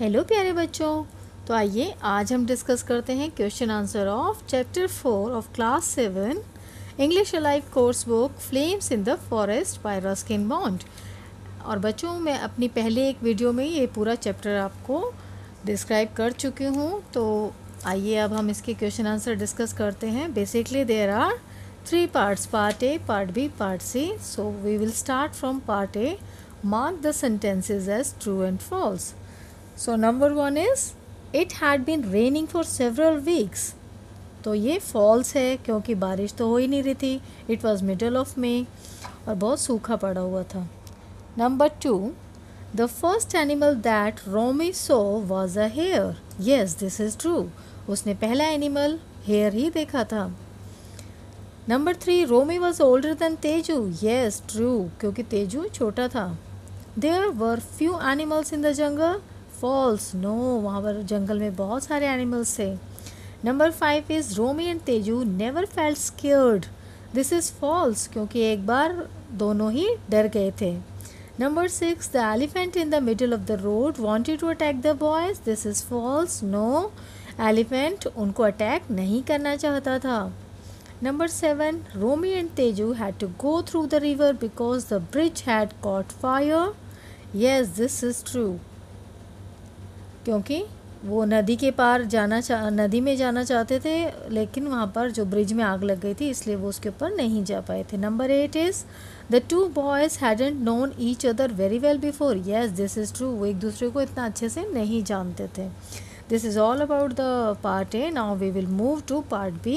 Hello प्यारे बच्चों। तो आइए आज हम डिस्कस करते हैं question answer of chapter 4 of class 7 English alive course book flames in the forest by Ruskin Bond. और बच्चों, मैं अपनी पहले एक वीडियो में ये पूरा चैप्टर आपको डिस्क्राइब कर चुकी हूँ। तो आइए अब हम इसके क्वेश्चन आंसर डिस्कस करते हैं। Basically there are 3 parts, part A, part B, part C. So we will start from part A. Mark the sentences as true and false. So number 1 is it had been raining for several weeks. तो ये false है क्योंकि बारिश तो हो ही नहीं रही थी. It was middle of May और बहुत सूखा पड़ा हुआ था. Number 2, the first animal that Romy saw was a hare. Yes, this is true. उसने पहला एनिमल हेयर ही देखा था. Number 3, Romy was older than Teju. Yes, true, क्योंकि तेजू छोटा था. There were few animals in the jungle. False, no, वहाँ पर जंगल में बहुत सारे एनिमल्स थे. Number 5 is Romy and Teju never felt scared. This is false, क्योंकि एक बार दोनों ही डर गए थे. Number 6, the elephant in the middle of the road wanted to attack the boys. This is false, no, elephant उनको attack नहीं करना चाहता था. Number 7, Romy and Teju had to go through the river because the bridge had caught fire. Yes, this is true. क्योंकि वो नदी के पार नदी में जाना चाहते थे, लेकिन वहाँ पर जो ब्रिज में आग लग गई थी इसलिए वो उसके ऊपर नहीं जा पाए थे. Number 8 is the 2 boys hadn't known each other very well before. Yes, this is true. वो एक दूसरे को इतना अच्छे से नहीं जानते थे. This is all about the part A. Now we will move to part B.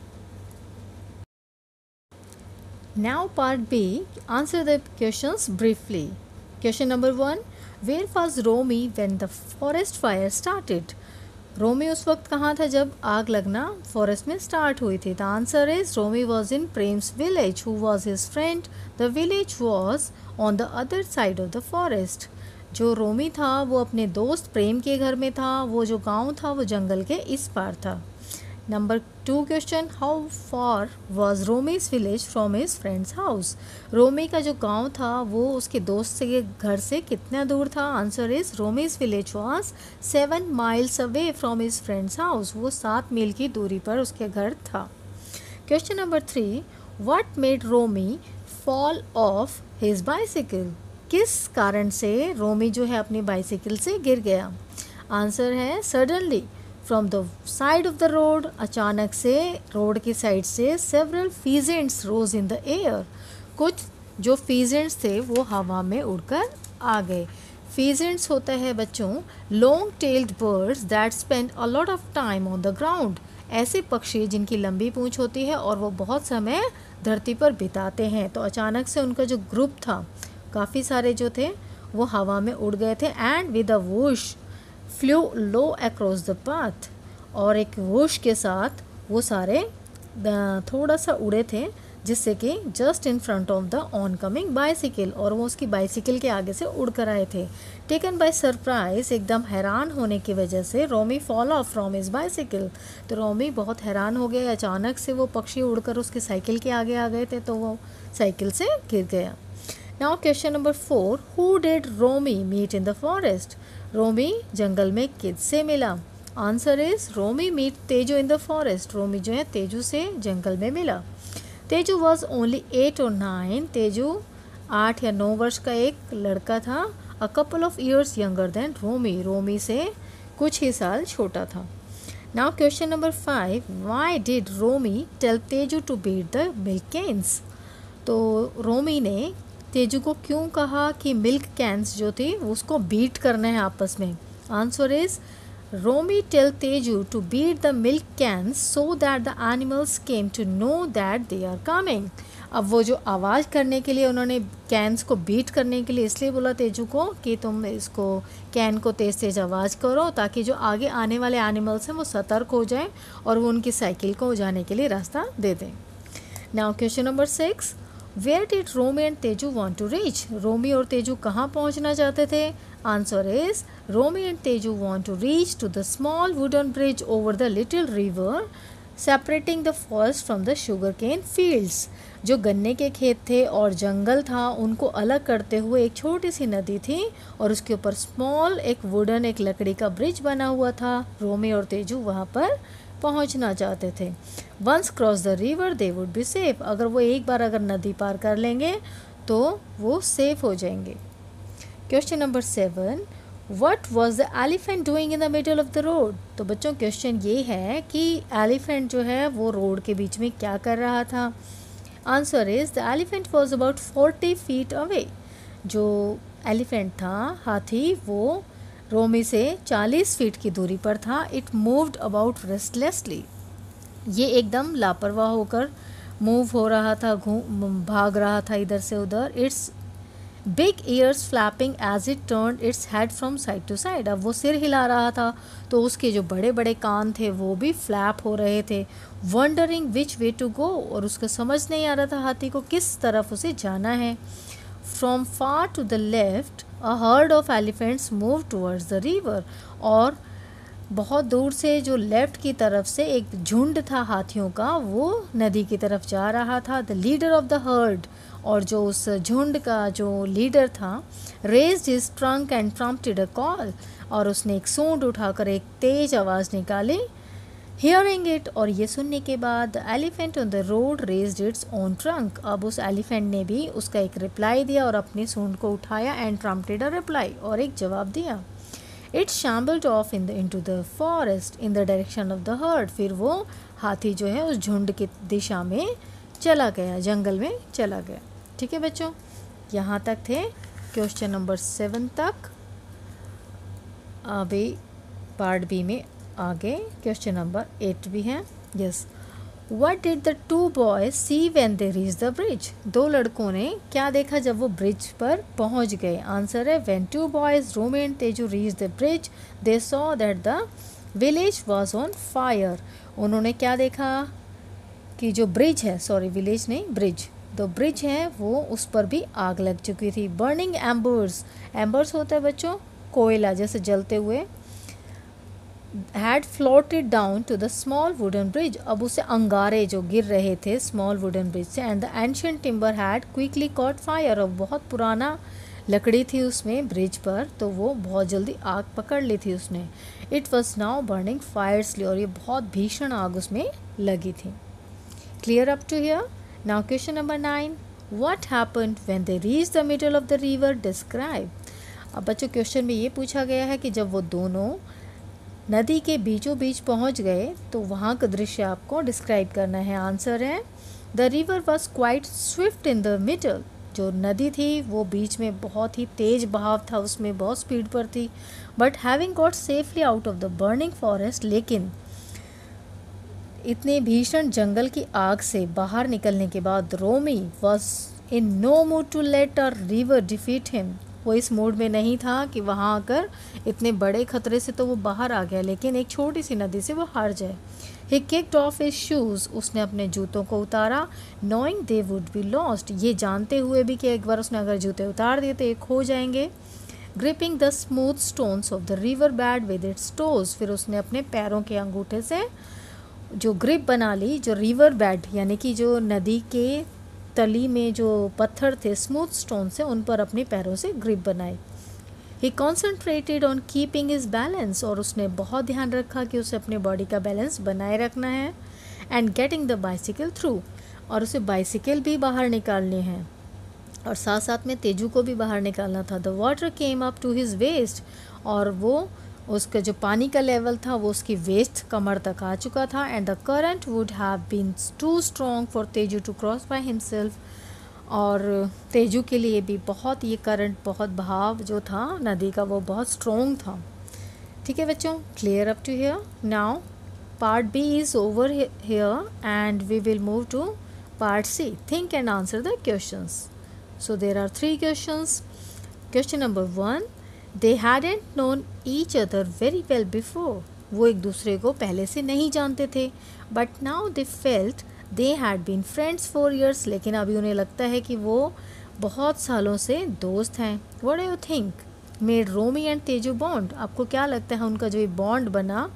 Now part B, answer the questions briefly. Question number 1, where was Romy when the forest fire started? रोमी उस वक्त कहाँ था जब आग लगना forest में start हुई थी? The answer is Romi was in Prem's village. Who was his friend? The village was on the other side of the forest. जो रोमी था वो अपने दोस्त प्रेम के घर में था. वो जो गांव था वो जंगल के इस पार था. Number 2 question, how far was Romi's village from his friends house? Romi का जो गांव था वो उसके दोस्त के घर से कितना दूर था? Answer is Romi's village was 7 miles away from his friends house. वो 7 मील की दूरी पर उसके घर था. Question number 3, what made Romi fall off his bicycle? किस कारण से रोमी जो है अपनी बाइसिकल से गिर गया? आंसर है suddenly from the side of the road. अचानक से रोड की साइड से several pheasants rose in the air. कुछ जो फीजेंट्स थे वो हवा में उड़कर आ गए. फीजेंट्स होता है बच्चों long tailed birds that spend a lot of time on the ground. ऐसे पक्षी जिनकी लंबी पूंछ होती है और वो बहुत समय धरती पर बिताते हैं. तो अचानक से उनका जो ग्रुप था काफ़ी सारे जो थे वो हवा में उड़ गए थे. And with a whoosh flew low across the path. और एक वूश के साथ वो सारे थोड़ा सा उड़े थे जिससे कि just in front of the oncoming bicycle. और वो उसकी बाइसिकल के आगे से उड़ कर आए थे. टेकन बाय सरप्राइज, एकदम हैरान होने की वजह से Romi fall off from his bicycle. तो रोमी बहुत हैरान हो गया. अचानक से वो पक्षी उड़कर उसकी साइकिल के आगे आ गए थे तो वो साइकिल से गिर गया. Now question number 4, who did Romi meet in the forest? Romi जंगल में किससे मिला? Answer is Romi meet Teju in the forest. Romi जो है तेजू से जंगल में मिला. Teju was only 8 or 9. Teju 8 या 9 वर्ष का एक लड़का था. A couple of years younger than Romi. Romi से कुछ ही साल छोटा था. Now question number 5, why did Romi tell Teju to beat the milk cans? तो रोमी ने तेजू को क्यों कहा कि मिल्क कैन्स जो थे उसको बीट करना है आपस में? Answer is Romi tell Teju to beat the milk cans so that the animals came to know that they are coming. अब वो जो आवाज़ करने के लिए उन्होंने कैन्स को बीट करने के लिए इसलिए बोला तेजू को कि तुम इसको कैन को तेज़ तेज़ आवाज़ करो ताकि जो आगे आने वाले एनिमल्स हैं वो सतर्क हो जाएं और वो उनकी साइकिल को जाने के लिए रास्ता दे दें. Now question number 6, where did Romi and Teju want to reach? Romi और तेजू कहाँ पहुँचना चाहते थे? Answer is Romi and Teju want to reach to the small wooden bridge over the little river separating the forest from the sugar cane fields. जो गन्ने के खेत थे और जंगल था उनको अलग करते हुए एक छोटी सी नदी थी और उसके ऊपर स्मॉल एक वुडन एक लकड़ी का ब्रिज बना हुआ था। रोमी और तेजू वहाँ पर पहुँचना चाहते थे। Once cross the river they would be safe. अगर वो एक बार अगर नदी पार कर लेंगे तो वो सेफ हो जाएंगे। Question number 7, what was the elephant doing in the middle of the road. तो बच्चों क्वेश्चन ये है कि एलिफेंट जो है वो रोड के बीच में क्या कर रहा था। Answer is the elephant was about 40 feet away. जो एलिफेंट था हाथी वो रोमी से 40 फीट की दूरी पर था। It moved about restlessly. ये एकदम लापरवाह होकर मूव हो रहा था, भाग रहा था इधर से उधर। Its big ears flapping as it turn its head from side to side. अब वो सिर हिला रहा था तो उसके जो बड़े बड़े कान थे वो भी फ्लैप हो रहे थे। Wondering which way to go, और उसको समझ नहीं आ रहा था हाथी को किस तरफ उसे जाना है। From far to the left a herd of elephants move towards the river. और बहुत दूर से जो लेफ्ट की तरफ से एक झुंड था हाथियों का वो नदी की तरफ जा रहा था। The leader of the herd, और जो उस झुंड का जो लीडर था, raised his trunk and prompted a call, और उसने एक सूंड उठाकर एक तेज आवाज़ निकाली। हियरिंग इट, और ये सुनने के बाद the elephant on the road raised its own trunk. अब उस एलिफेंट ने भी उसका एक रिप्लाई दिया और अपनी सूंड को उठाया एंड प्रॉम्प्टेड अ रिप्लाई, और एक जवाब दिया। It shambled off into the forest in the direction of the herd. फिर वो हाथी जो है उस झुंड की दिशा में चला गया, जंगल में चला गया। ठीक है बच्चों, यहाँ तक थे क्वेश्चन नंबर 7 तक। अभी पार्ट बी में आगे क्वेश्चन नंबर 8 भी है। Yes, what did the two boys see when they reach the bridge. दो लड़कों ने क्या देखा जब वो ब्रिज पर पहुंच गए। आंसर है when two boys Romi and Teju reach the bridge they saw that the village was on fire. उन्होंने क्या देखा कि जो ब्रिज है, सॉरी विलेज नहीं ब्रिज, तो ब्रिज है वो उस पर भी आग लग चुकी थी। बर्निंग एम्बर्स, एम्बर्स होता है बच्चों कोयला जैसे जलते हुए, had floated down to the small wooden bridge। अब उसे अंगारे जो गिर रहे थे small wooden bridge से, and the ancient timber had quickly caught fire। अब बहुत पुराना लकड़ी थी उसमें ब्रिज पर, तो वो बहुत जल्दी आग पकड़ ली थी उसने। It was now burning fiercely, और ये बहुत भीषण आग उसमें लगी थी। Clear up to here? Now question number 9, what happened when they reached the middle of the river? Describe। अब बच्चों क्वेश्चन में ये पूछा गया है कि जब वो दोनों नदी के बीचों बीच पहुंच गए तो वहाँ का दृश्य आपको डिस्क्राइब करना है। आंसर है the river was quite swift in the middle. जो नदी थी वो बीच में बहुत ही तेज बहाव था, उसमें बहुत स्पीड पर थी। But having got safely out of the burning forest, लेकिन इतने भीषण जंगल की आग से बाहर निकलने के बाद Romi was in no mood to let a river defeat him. वो इस मूड में नहीं था कि वहाँ आकर इतने बड़े खतरे से तो वो बाहर आ गया, लेकिन एक छोटी सी नदी से वो हार जाए। He kicked off his shoes, उसने अपने जूतों को उतारा। Knowing they would be lost, ये जानते हुए भी कि एक बार उसने अगर जूते उतार दिए तो ये खो जाएंगे। Gripping the smooth stones of the river bed with its toes, फिर उसने अपने पैरों के अंगूठे से जो ग्रिप बना ली, जो रिवर बेड यानी कि जो नदी के तली में जो पत्थर थे स्मूथ स्टोन से, उन पर अपने पैरों से ग्रिप बनाई। He concentrated on keeping his balance, और उसने बहुत ध्यान रखा कि उसे अपने बॉडी का बैलेंस बनाए रखना है। And getting the bicycle through, और उसे बाइसिकल भी बाहर निकालनी है, और साथ साथ में तेजू को भी बाहर निकालना था। The water came up to his waist, और वो उसका जो पानी का लेवल था वो उसकी वेस्ट कमर तक आ चुका था। And the current would have been too strong for Teju to cross by himself, और तेजू के लिए भी बहुत ये करंट, बहुत बहाव जो था नदी का वो बहुत स्ट्रॉन्ग था। ठीक है बच्चों, clear up to here. Now part B is over here and we will move to part C. Think and answer the questions. So there are 3 questions. Question number 1, they hadn't known each other very well before। वो एक दूसरे को पहले से नहीं जानते थे। but now they felt they had been friends for years, लेकिन अभी उन्हें लगता है कि वो बहुत सालों से दोस्त हैं। what do you think made Romi and Teju bond? आपको क्या लगता है उनका जो ये बॉन्ड बना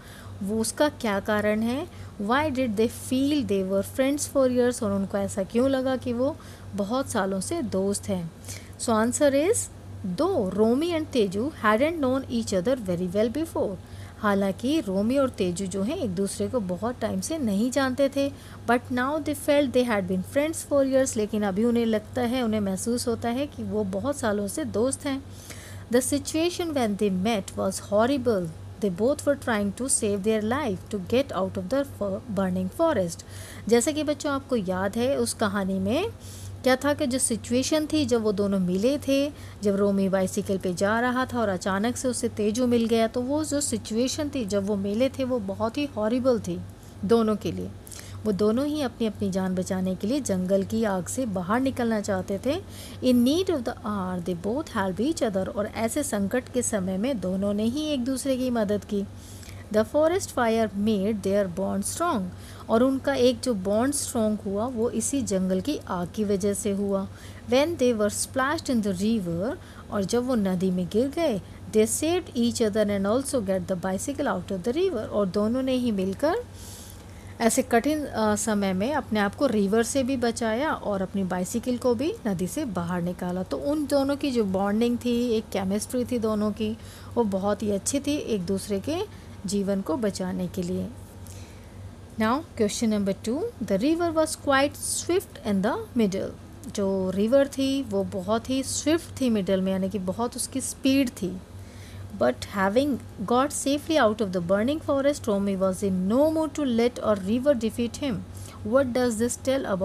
वो उसका क्या कारण है, why did they feel they were friends for years, और उनको ऐसा क्यों लगा कि वो बहुत सालों से दोस्त हैं. सो answer is though Romi and Teju hadn't known each other very well before. हालांकि रोमी और तेजू जो हैं एक दूसरे को बहुत टाइम से नहीं जानते थे, but now they felt they had been friends for years, लेकिन अभी उन्हें लगता है, उन्हें महसूस होता है कि वो बहुत सालों से दोस्त हैं. The situation when they met was horrible. They both were trying to save their life to get out of the burning forest. जैसे कि बच्चों आपको याद है उस कहानी में क्या था कि जो सिचुएशन थी जब वो दोनों मिले थे, जब रोमी बाइसिकल पे जा रहा था और अचानक से उसे तेजू मिल गया, तो वो जो सिचुएशन थी जब वो मिले थे वो बहुत ही हॉरिबल थी दोनों के लिए. वो दोनों ही अपनी अपनी जान बचाने के लिए जंगल की आग से बाहर निकलना चाहते थे. In need of the hour they both help each other, और ऐसे संकट के समय में दोनों ने ही एक दूसरे की मदद की. The forest fire made their bond strong, और उनका एक जो बॉन्ड स्ट्रॉन्ग हुआ वो इसी जंगल की आग की वजह से हुआ. When they were splashed in the river, और जब वो नदी में गिर गए, they saved each other and also get the bicycle out of the river, और दोनों ने ही मिलकर ऐसे कठिन समय में अपने आप को रिवर से भी बचाया और अपनी बाइसिकल को भी नदी से बाहर निकाला. तो उन दोनों की जो बॉन्डिंग थी, एक केमिस्ट्री थी दोनों की, वो बहुत ही अच्छी थी एक दूसरे के जीवन को बचाने के लिए. Now question number 2. The river was quite swift in the middle. जो रिवर थी वो बहुत ही स्विफ्ट थी मिडल में, यानी कि बहुत उसकी स्पीड थी. But having got safely out of the burning forest, Romi was in no mood to let और river defeat him. What does this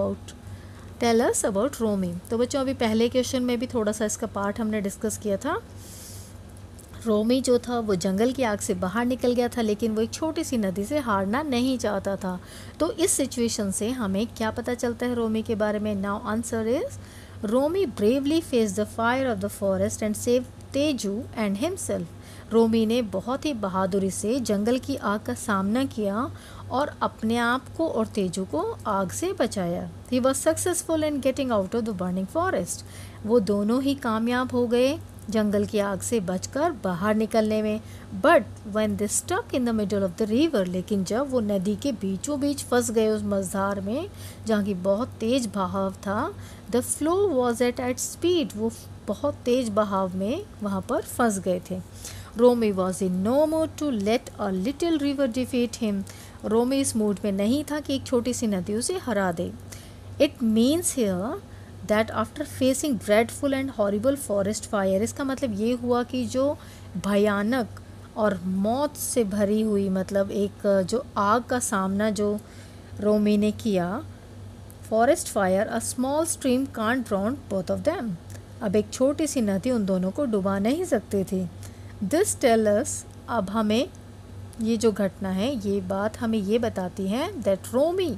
tell us about Romi. तो बच्चों अभी पहले क्वेश्चन में भी थोड़ा सा इसका पार्ट हमने डिस्कस किया था. रोमी जो था वो जंगल की आग से बाहर निकल गया था, लेकिन वो एक छोटी सी नदी से हारना नहीं चाहता था. तो इस सिचुएशन से हमें क्या पता चलता है रोमी के बारे में. Now answer is Romi bravely face the fire of the forest and save Teju and himself. Romi ने बहुत ही बहादुरी से जंगल की आग का सामना किया और अपने आप को और तेजू को आग से बचाया. He was successful in getting out of the burning forest. वो दोनों ही कामयाब हो गए जंगल की आग से बचकर बाहर निकलने में. But when they stuck in the middle of the river, लेकिन जब वो नदी के बीचों बीच फंस गए उस मझधार में जहाँ की बहुत तेज बहाव था, the flow was at speed. वो बहुत तेज बहाव में वहाँ पर फंस गए थे. Romi was in no mood to let a little river defeat him. Romi इस मूड में नहीं था कि एक छोटी सी नदी उसे हरा दे. It means here that after facing dreadful and horrible forest fire, इसका मतलब ये हुआ कि जो भयानक और मौत से भरी हुई, मतलब एक जो आग का सामना जो रोमी ने किया, forest fire, a small stream can't drown both of them. अब एक छोटी सी नदी उन दोनों को डुबा नहीं सकती थी. दिस टेल अस, अब हमें ये जो घटना है ये बात हमें ये बताती है that Romi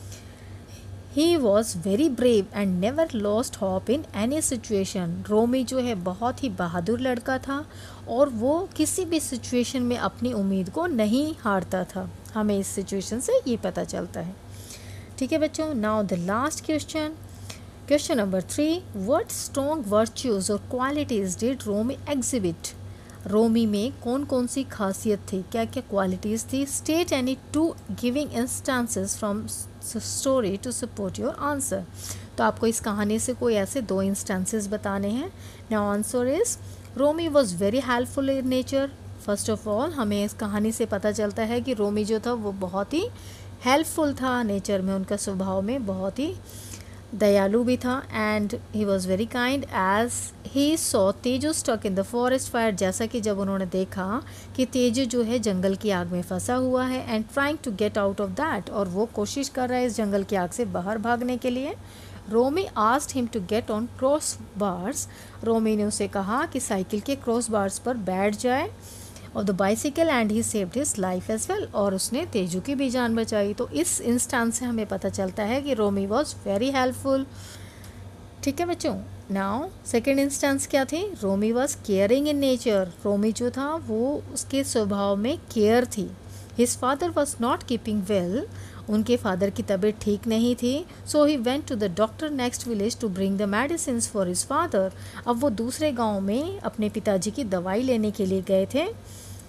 he was very brave and never lost hope in any situation. Romi जो है बहुत ही बहादुर लड़का था और वो किसी भी सिचुएशन में अपनी उम्मीद को नहीं हारता था. हमें इस सिचुएशन से ये पता चलता है. ठीक है बच्चों, now the last question, question number 3. What strong virtues और qualities did Romi exhibit. Romi में कौन कौन सी खासियत थी, क्या क्या क्वालिटीज़ थी. State any two giving instances from story to support your answer. तो आपको इस कहानी से कोई ऐसे 2 इंस्टांसेस बताने हैं. Now answer is Romi was very helpful in nature. First of all हमें इस कहानी से पता चलता है कि रोमी जो था वो बहुत ही हेल्पफुल था नेचर में, उनका स्वभाव में बहुत ही दयालु भी था. And he was very kind as he saw Teju stuck in the forest fire. जैसा कि जब उन्होंने देखा कि तेजू जो है जंगल की आग में फंसा हुआ है, and trying to get out of that, और वो कोशिश कर रहा है इस जंगल की आग से बाहर भागने के लिए. Romi asked him to get on cross bars. Romi ने उसे कहा कि साइकिल के क्रॉस बार्स पर बैठ जाए और the bicycle, and he saved his life as well. और उसने तेजू की भी जान बचाई. तो इस इंस्टेंस से हमें पता चलता है कि रोमी वॉज वेरी हेल्पफुल. ठीक है बच्चों, नाउ सेकेंड इंस्टेंस क्या थी. Romi was caring in nature. Romi जो था वो उसके स्वभाव में केयर थी. His father was not keeping well. उनके फादर की तबीयत ठीक नहीं थी. So he went to the doctor next village to bring the medicine for his father. अब वो दूसरे गांव में अपने पिताजी की दवाई लेने के लिए गए थे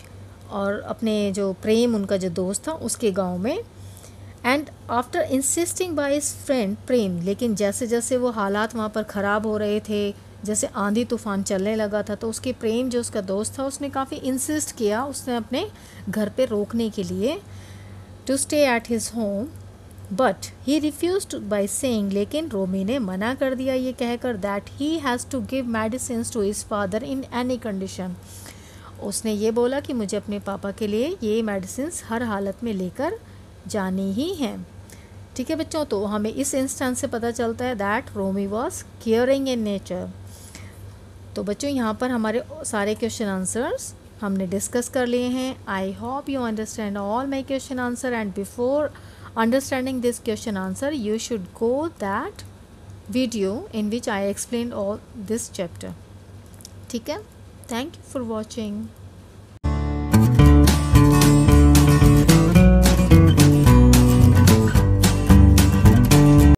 और अपने जो प्रेम उनका जो दोस्त था उसके गांव में। And after insisting by his friend Prem, लेकिन जैसे जैसे वो हालात वहाँ पर ख़राब हो रहे थे, जैसे आंधी तूफान चलने लगा था, तो उसके प्रेम जो उसका दोस्त था उसने काफ़ी इंसिस्ट किया उसने अपने घर पे रोकने के लिए, to stay at his home, but he refused by saying, लेकिन रोमी ने मना कर दिया ये कहकर that he has to give medicine to his father in any condition. उसने ये बोला कि मुझे अपने पापा के लिए ये मेडिसिन हर हालत में लेकर जानी ही हैं। ठीक है बच्चों, तो हमें इस इंस्टेंस से पता चलता है that Romi was caring in nature. तो बच्चों यहाँ पर हमारे सारे क्वेश्चन आंसर्स हमने डिस्कस कर लिए हैं। I hope you understand all my question answer, and before understanding this question answer you should go that video in which I explained all this chapter. ठीक है, thank you for watching.